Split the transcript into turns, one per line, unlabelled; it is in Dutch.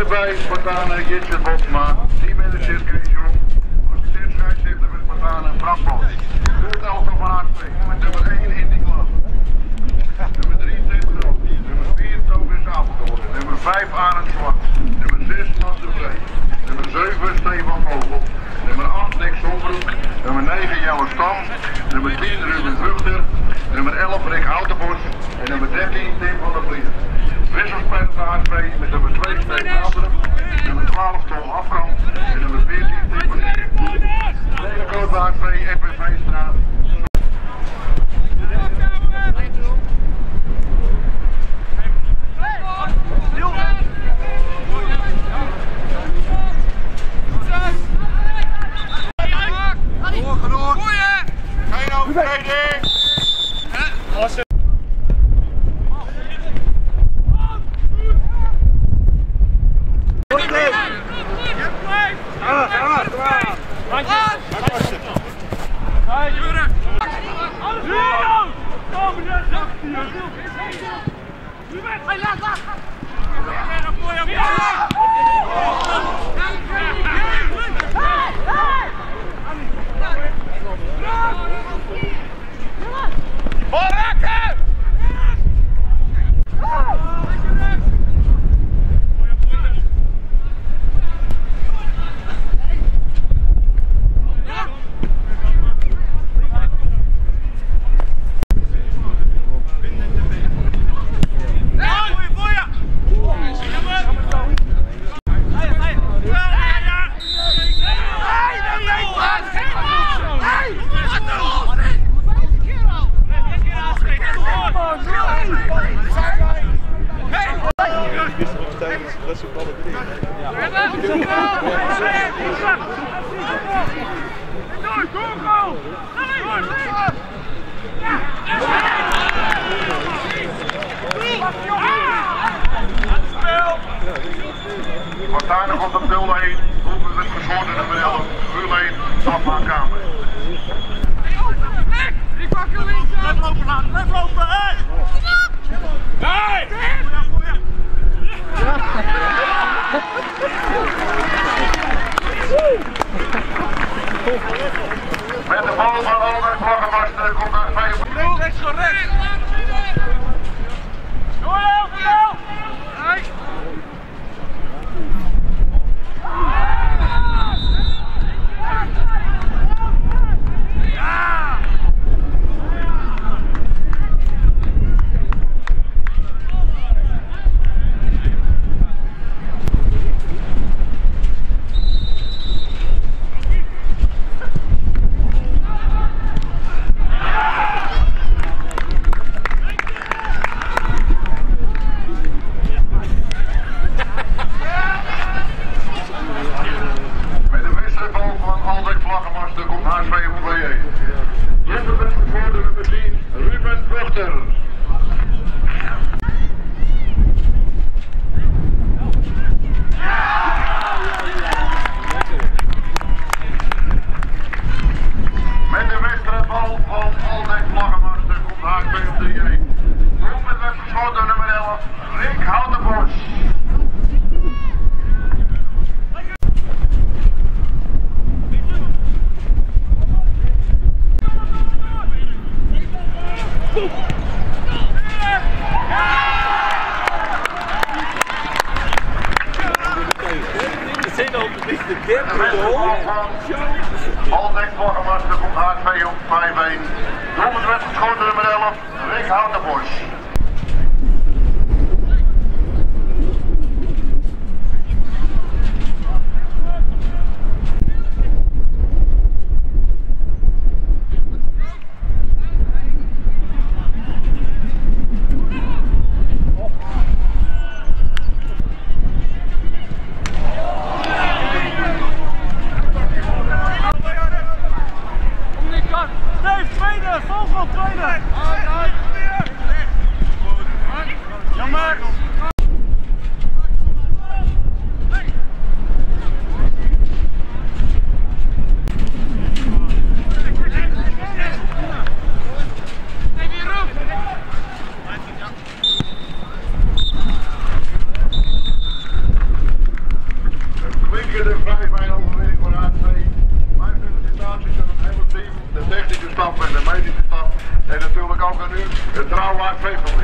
HSV-Spartanen team in de circuitje. Assistent scheidsrechter voor Spartanen, Frank Bos. Het elftal van HSV met nummer 1 in die klas. Nummer 3 Centraal. Nummer 4 Tobias Apeldoorn. Nummer 5 Arend Zwart. Nummer 6 Mats de Vree. Nummer 7 Stefan Vogel. Nummer 8 Nick Zonbroek. Nummer 9 Jelle Stam. Nummer 10 Ruben Vruchter. Nummer 11 Rick Houtenbos. En nummer 13 Tim van der Vlier. Wisselspelers van HSV met nummer 2 Steven Aderen. Nummer 12 Tom Afkamp. En nummer 14 Tim van der Vlier. Tegencoach van HSV FPV-straat. Geen overtreding! Spartanen komt op 0-1, doelpunt werd gescoord in nummer 11, Ruul 1, afmaakkamer. Blijf lopen, blijf lopen, hé! Hé! Met de bal van Albert Vlaggenmaster komt naar 5. Rechts, rechts! Aldek Vlaggenmaster komt HSV op 5-1. Doelpunt werd geschoten nummer 11, Rick Houtenbos. Tweede, Vogel, tweede! HSV